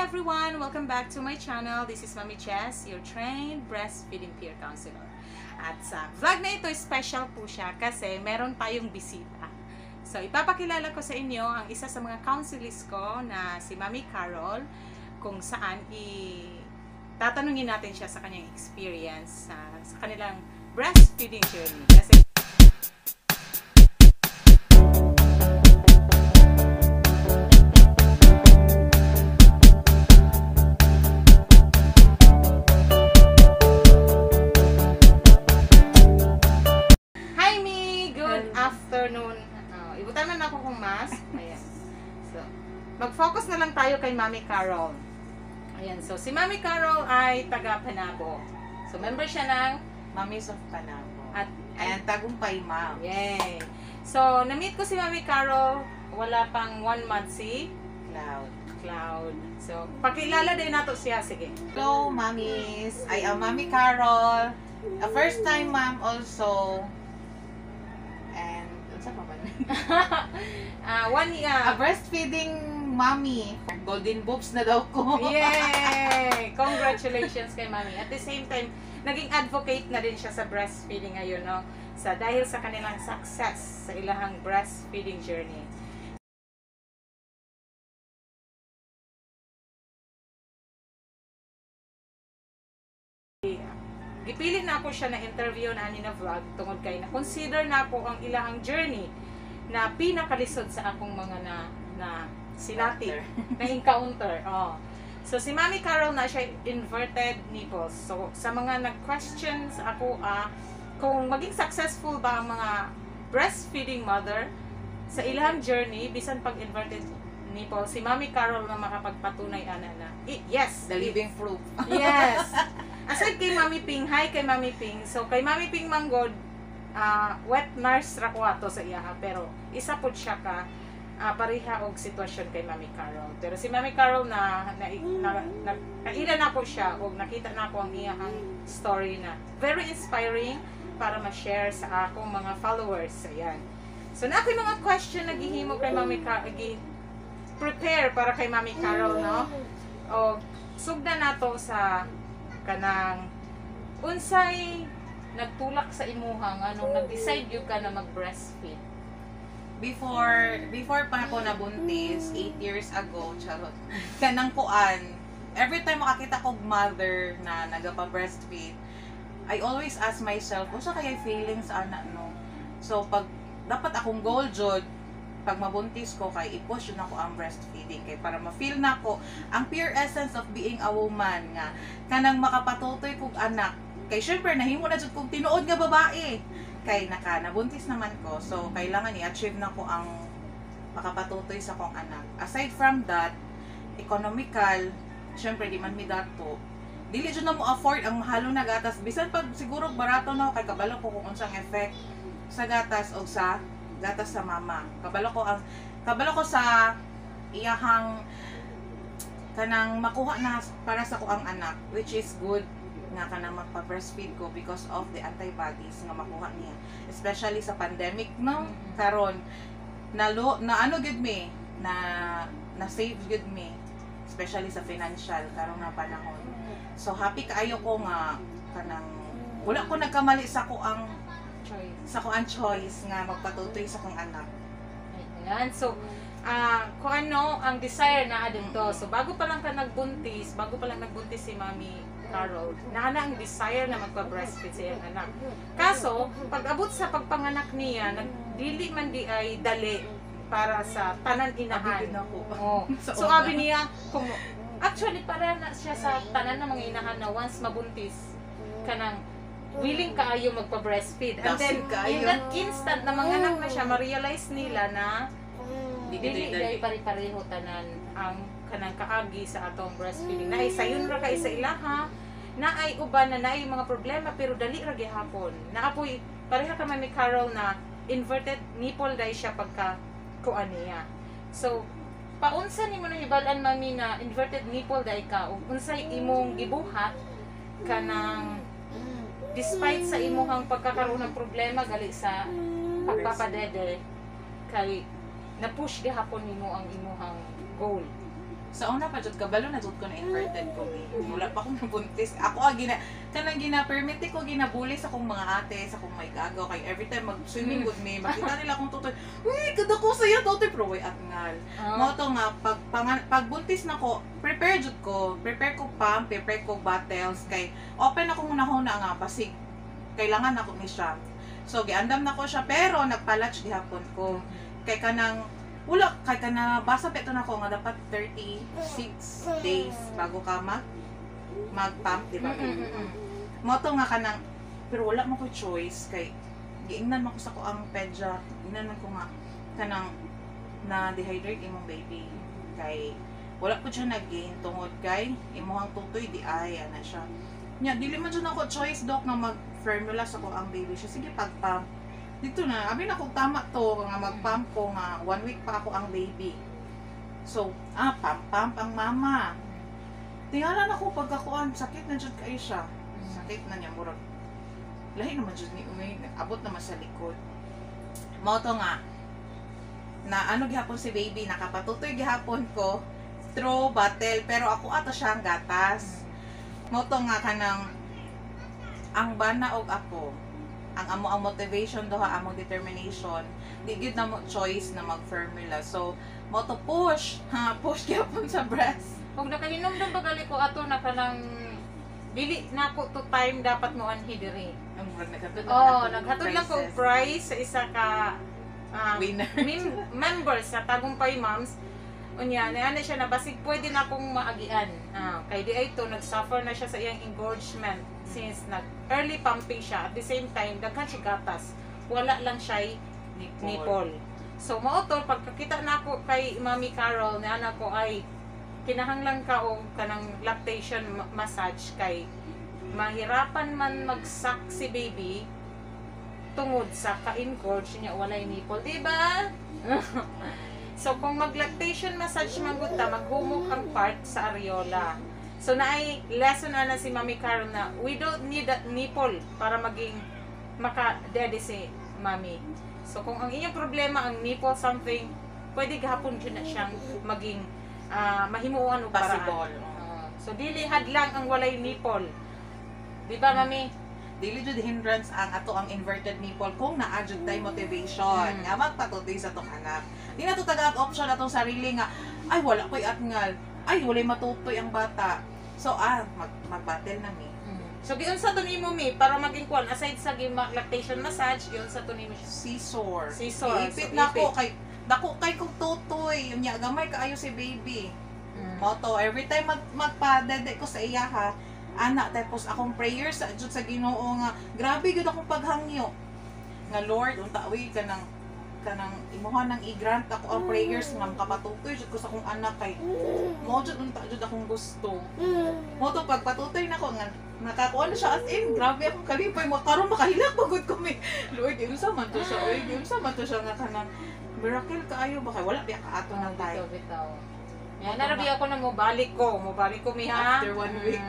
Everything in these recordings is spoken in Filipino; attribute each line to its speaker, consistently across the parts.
Speaker 1: everyone! Welcome back to my channel. This is Mami Chess, your trained breastfeeding peer counselor. At sa vlog na ito, special po siya kasi meron tayong bisita. So, ipapakilala ko sa inyo ang isa sa mga counselors ko na si Mami Carol, kung saan tatanungin natin siya sa kanyang experience sa kanilang breastfeeding journey. Kasi ibutan na ako kung mask. Ayan. So, mag-focus na lang tayo kay Mami Carol. Ayan. So, si Mami Carol ay taga Panabo. So, member siya ng
Speaker 2: Mommies of Panabo.
Speaker 1: And
Speaker 2: tagumpay, ma'am.
Speaker 1: Yay! So, na-meet ko si Mami Carol, wala pang 1 month si Cloud. So, pakilala din nato siya. Sige.
Speaker 2: Hello, Mommies. I am Mami Carol. A first time ma'am also. And, ano pa ba?
Speaker 1: 1 year.
Speaker 2: A breastfeeding mommy. Golden boobs na daw ko.
Speaker 1: Yay! Congratulations kay Mami. At the same time, naging advocate na din siya sa breastfeeding ngayon, no? Dahil sa kanilang success sa ilahang breastfeeding journey. Ipilit na ako siya na interview na ani na vlog tungod kay na consider na po ang ilahang journey na pinakalisod sa akong mga na sinati na encounter. Oh. So si Mami Carol na siya inverted nipples. So sa mga nag-question sa ako kung maging successful ba ang mga breastfeeding mother sa ilahang journey bisan pag inverted nipple, si Mami Carol na makapagpatunay ana na. Yes,
Speaker 2: The living proof.
Speaker 1: Yes. Aside kay Mami Ping, hi kay Mami Ping. So kay Mami Ping manggod, wet nurse ra ko ato sa iya, pero isa pud siya ka pareha og sitwasyon kay Mami Carol. Pero si Mami Carol kaila na ko siya og nakita na ko ang iyang story na very inspiring para ma-share sa akong mga followers. Ayan. So na ako'y mga question naghihimo kay Mami Carol, prepare para kay Mami Carol, no? O sugda nato sa kanang unsay nagtulak sa imuhang anong nag-decide yung ka na mag-breastfeed?
Speaker 2: Before pa ako nabuntis 8 years ago, charot. Kanang kuan, every time makakita ko mother na nagapa-breastfeed, I always ask myself, unsa kaya feelings ana no? So pag dapat akong goal jud pag mabuntis ko kay i-push yun ako ang breastfeeding kay para ma-feel na ko ang pure essence of being a woman nga kanang makapatutoy kog anak kay syempre nahimo na jud kog tinuod nga babae kay nabuntis naman ko so kailangan i-achieve na ko ang makapatutoy sa kong anak. Aside from that, economical, syempre di man mi dato dili jud na mo afford ang mahalong na gatas bisan pag siguro barato na kay kabalo ko kung unsang effect sa gatas o sa gatas sa mama. Kabalo ko sa iyahang kanang makuha na para sa kuang anak, which is good nga kanang magpa-breastfeed ko because of the antibodies nga makuha niya. Especially sa pandemic no karon na ano gud me na save gud me especially sa financial karon na panahon. So happy kaayo ko nga kanang wala ko nagkamali sa kuang choice nga magpatutoy sa kong anak.
Speaker 1: Ayan. So, kung ano ang desire na dito. So, bago pa lang nagbuntis si Mami Carol, na ang desire na magpa-breastfeed sa iyang anak. Kaso, pag abot sa pagpanganak niya, dili man di ay dali para sa tanan inahan. Oh. So, abi niya, actually, para na siya sa tanan ng mga inahan na once mabuntis, kanang willing kaayo magpa-breastfeed. And then, in that instant na mga anak na siya, ma-realize nila na dili day pare-pareho tanan ang kanang kaagi sa atong breastfeeding. Naay sayon ra kay sa ilaha, naay uban na naay mga problema pero dali ra gihapon. Naapoy pareha ka Mami Carol na inverted nipple day siya pagka kuan niya. So, paunsa nimo na hibalan Mami na inverted nipple day ka ug unsay imong gibuhat kanang despite sa imuhang pagkakaroon ng problema gali sa pagpapadede kay na-push gihapon nimo ang imuhang goal.
Speaker 2: Sa una pa jud kabalo na jud ko na inverted ko ni. Wala pa akong nabuntis. Ako kanang gina-permit ko ginabuli sa akong mga ate, sa akong may gagaw kay every time mag-swimming with me, makita nila akong tutoy. Uy, kada ko saya tutoy pero way atngal. Mo to nga pag buntis na ko, prepare ko pump, prepare ko bottles kay open ako muna nga basig kailangan ako ni siya. So giandam na ko siya pero nagpa-latch gihapon ko. Kay kanang wala kay kana basa peto na ko nga dapat 36 days bago ka mag-pump, di ba? Mo to nga kanang pero wala mo ko choice kay giingnan man ko sa ko ang pedja, ingnan man ko nga kanang na dehydrate imong baby kay wala po siya nag-gain tungod kay imuhang tutoy di ay ana siya. Nya dili man jud ako choice doc na mag-formula sa ko ang baby siya. Sige pag-pump. Dito na, abi na kung tama to nga mag-pump ko nga 1 week pa ako ang baby. So, pump ang mama. Tingalan ako pagkakuan, sakit na jud kayo siya. Sakit na niya murag. Lahi naman jud ni Uy, nag-abot naman sa likod. Mo to nga na ano gihapon si baby, nakapatutoy gihapon ko through bottle pero ako ato siyang gatas. Moto nga kanang ang bana og ako ang amo ang motivation doha among determination di gyud na mo choice na mag-formula so moto push gyapon sa breast
Speaker 1: Kung nakahinom ba gali ko ato na kanang dili na ko to time dapat mo anhi diri.
Speaker 2: ang murag
Speaker 1: Naghatod lang ko prize sa isa ka
Speaker 2: winner
Speaker 1: members sa Tagumpay Moms. Unya, na siya na basig pwede na akong maagian. Kay di ay to nag-suffer na siya sa iyang engorgement since nag-early pumping siya. At the same time, daghan siya gatas. Wala lang siya nipple. So, maotol, pagkakita na ako kay Mami Carol, na anak ko ay kinahanglan ka o kanang lactation massage kay mahirapan man mag-suck si baby tungod sa ka-engorge niya walay nipple. Diba? So, kung mag-lactation massage maguta, maghumok ang part sa areola. So, naay lesson na si Mami Carol na we don't need that nipple para maging maka-daddy si Mami. So, kung ang inyong problema, ang nipple something, pwede gahapon dyan na siyang maging mahimuan o paraan. So, dili hadlang ang walay nipple. Di ba, Mami?
Speaker 2: Dili jud hindrance ang ato ang inverted nipple kung naa jud tay motivation nga magpatutoy sa tong anak. Di na to taga option atong sarili nga ay wala koy atngal, ay walay matutoy ang bata. So mag-battle na mi.
Speaker 1: So giunsa to nimo mi para maging kwan aside sa lactation massage, giunsa to nimo siya?
Speaker 2: Scissor.
Speaker 1: So,
Speaker 2: Ipit na ko kay dako kay kog tutoy, unya gamay kaayo si baby. Moto every time magpa-dede ko sa iya ha. Anak, tapos akong prayers sa jud sa Ginoo nga grabe gud akong paghangyo nga Lord unta uy kanang imuha nang i-grant ako ang prayers nga makapatutoy jud ko sa akong anak kay mo jud unta jud akong gusto mo to pagpatutoy nako nga nakakuha na siya as in grabe akong kalipay mo karon makahilak pagod ko mi Lord unsa man to siya nga kanang miracle kaayo ba kay wala biya ka ato nang tayo
Speaker 1: bitaw. Yan, narabi ako na mobalik ko mi ha.
Speaker 2: After 1 week.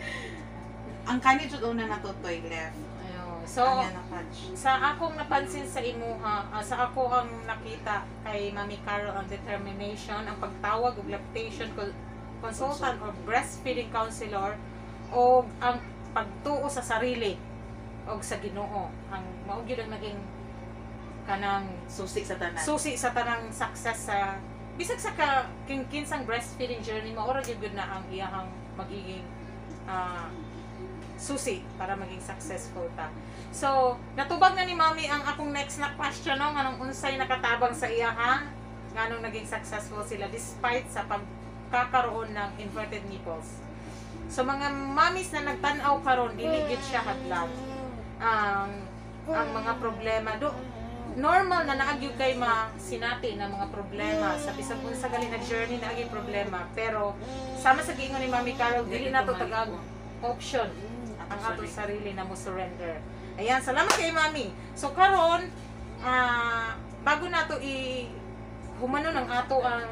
Speaker 2: Ang kanit jud una natutoy left.
Speaker 1: Ayun. So, sa akong napansin sa imuha, sa ako ang nakita kay Mami Carol ang determination, ang pagtawag og lactation consultant or breastfeeding counselor o ang pagtuo sa sarili o sa Ginoo. Ang mao gyud ang naging kanang
Speaker 2: susi sa tanang
Speaker 1: success sa bisag sa kinsang breastfeeding journey mo ora gyud na ang iyang magiging susi para maging successful ta. So, natubag na ni Mami ang akong next na question no nganong unsay nakatabang sa iya ha nganong naging successful sila despite sa pagkakaroon ng inverted nipples. So mga mommies na nagtan-aw karon dili gyud siya hadlang ang mga problema normal na naagyo kay sinati na mga problema sa bisag unsa gali na journey na agi problema pero sama sa giingon ni Mami Carol dili na to tagag option ang ato sarili na mo surrender. Ayan, salamat kay Mami. So karon bago nato humanon ang ato ang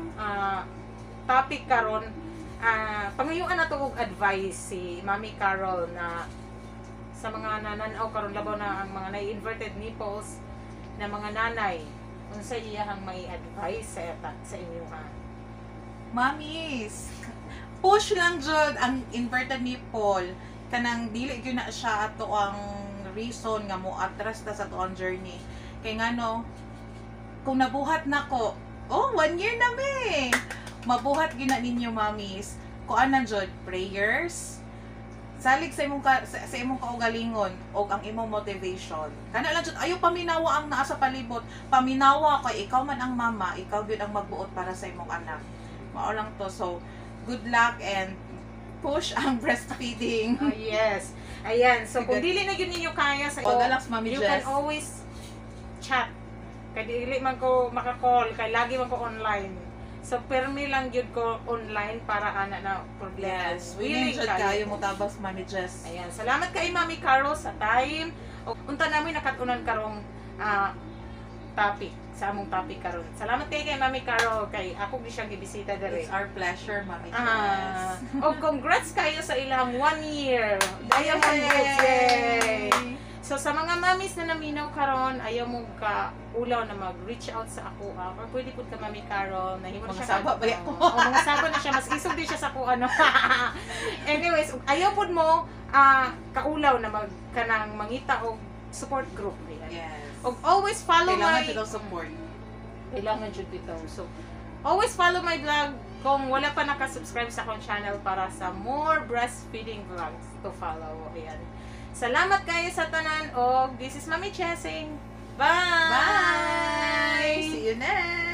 Speaker 1: topic karon pangayuan nato og advice si Mami Carol na sa mga nananaw karon labaw na ang mga na-inverted nipples na mga nanay unsa iyahang may advice sa inyo ha?
Speaker 2: Mamis, push lang jud ang inverted nipple. Kanang dili gyud na siya ato ang reason nga mo atras ta sa tuang journey. Kay ngano, kung nabuhat nako, 1 year na me. Mabuhat gyud na ninyo, mamis. Kuan na jud prayers. Salig sa imong sa imong kaugalingon og ang imong motivation. Kana lang jud ayo paminawa ang naa sa palibot. Paminawa kay ikaw man ang mama, ikaw gyud ang magbuot para sa imong anak. Mao lang to. So, good luck and push ang breastfeeding.
Speaker 1: Oh, yes. Ayan. So, kung dili na yun ninyo kaya sa
Speaker 2: Pagalax, Mami
Speaker 1: you
Speaker 2: Jess.
Speaker 1: can always chat. Kaya dili man ko makakall. Kaya lagi man ko online. So, permi lang yun ko online para ana na problema.
Speaker 2: Yes. Willing jud kayo mo tabas, Mami Jess.
Speaker 1: Ayan. Salamat kay Mami Caro sa time. O, unta namin nakatunan karong topic. Sa among topic karon. Salamat kay Mami Caro. Kay ako di siya gibisita dere.
Speaker 2: It's our pleasure, Mami Jess.
Speaker 1: Congrats kayo sa ilang 1 year. Diamond Boots. Yay! So sa mga mamis na naminaw karon, ayaw mo ka ulaw na mag-reach out sa ako. Or pwede po ka Mami Caro, nahimo
Speaker 2: Mga
Speaker 1: siya
Speaker 2: saba ba yan?
Speaker 1: mga saba na siya, mas isog din siya sa ko ano. Anyways, ayaw po mo kaulaw na kanang mangita og support group.
Speaker 2: Yes.
Speaker 1: Og always follow
Speaker 2: Kailangan
Speaker 1: my
Speaker 2: sila support.
Speaker 1: kailangan jud bitaw. So, always follow my vlog kung wala pa naka-subscribe sa akong channel para sa more breastfeeding vlogs to follow. Ayan. Salamat kayo sa tanan og this is Mami Chessing. Bye!
Speaker 2: Bye! See you next!